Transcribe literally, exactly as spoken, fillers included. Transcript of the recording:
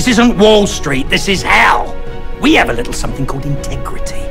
This isn't Wall Street, this is hell. We have a little something called integrity.